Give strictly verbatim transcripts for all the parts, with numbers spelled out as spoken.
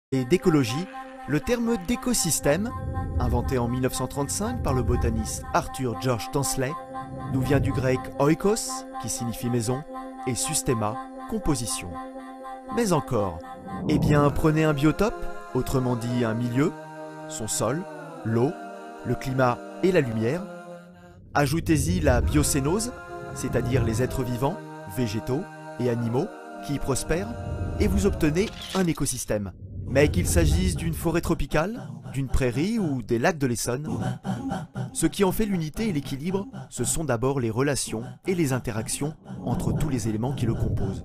Et d'écologie, le terme d'écosystème, inventé en mille neuf cent trente-cinq par le botaniste Arthur George Tansley, nous vient du grec oikos, qui signifie maison, et systema, composition. Mais encore, eh bien prenez un biotope, autrement dit un milieu, son sol, l'eau, le climat et la lumière. Ajoutez-y la biocénose, c'est-à-dire les êtres vivants, végétaux et animaux qui y prospèrent, et vous obtenez un écosystème. Mais qu'il s'agisse d'une forêt tropicale, d'une prairie ou des lacs de l'Essonne, ce qui en fait l'unité et l'équilibre, ce sont d'abord les relations et les interactions entre tous les éléments qui le composent.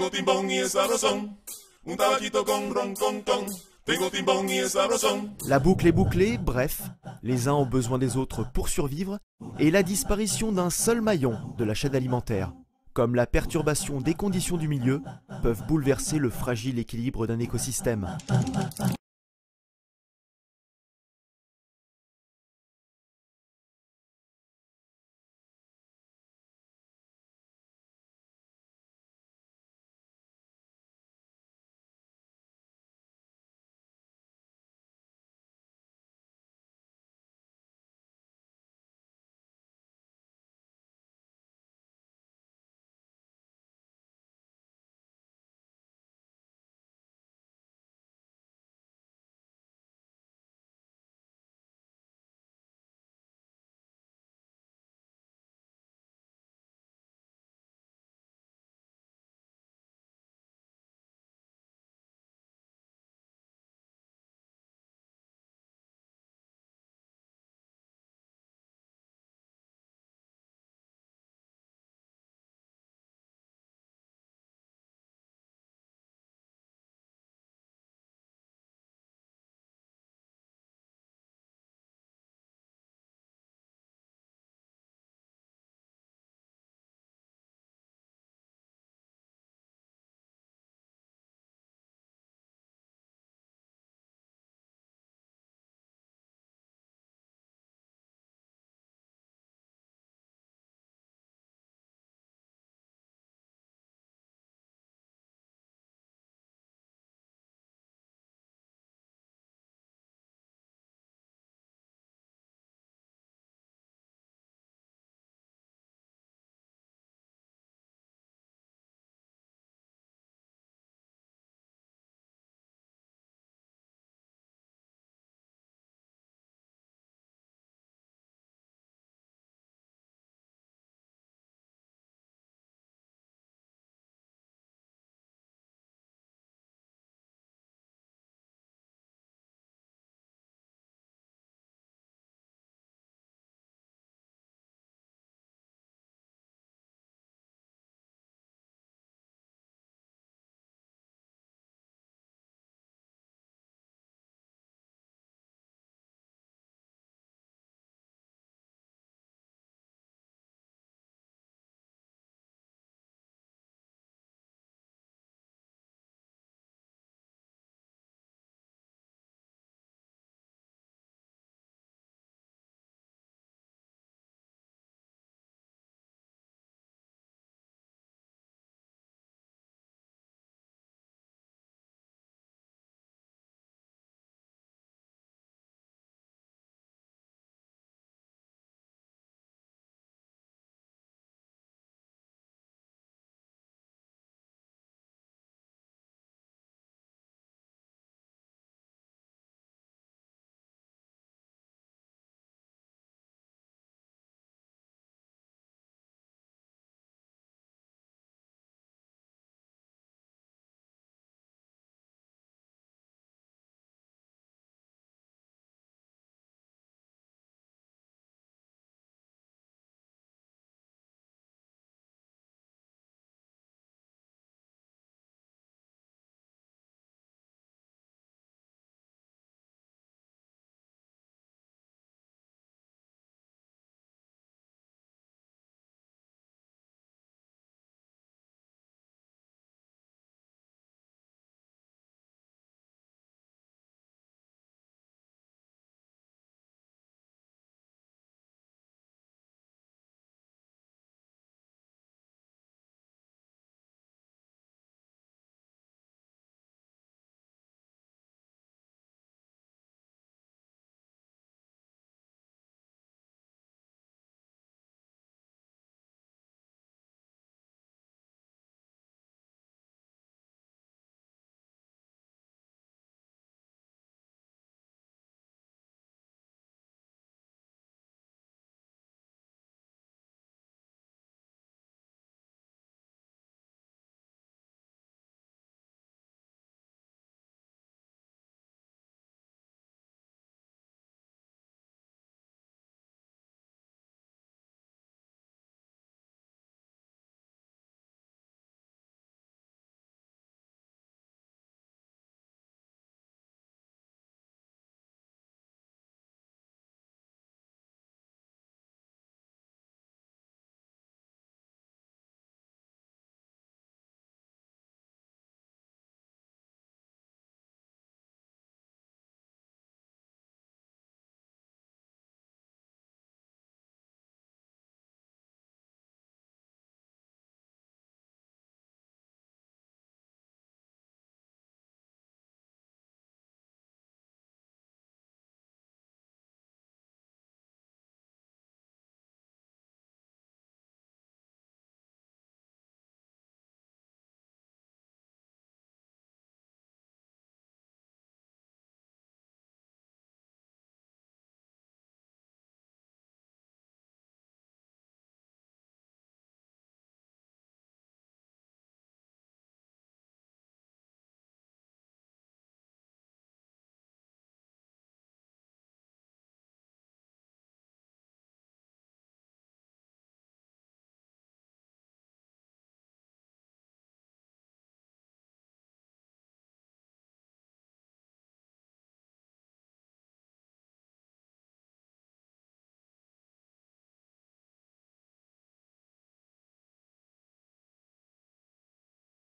La boucle est bouclée, bref, les uns ont besoin des autres pour survivre, et la disparition d'un seul maillon de la chaîne alimentaire, comme la perturbation des conditions du milieu, peuvent bouleverser le fragile équilibre d'un écosystème.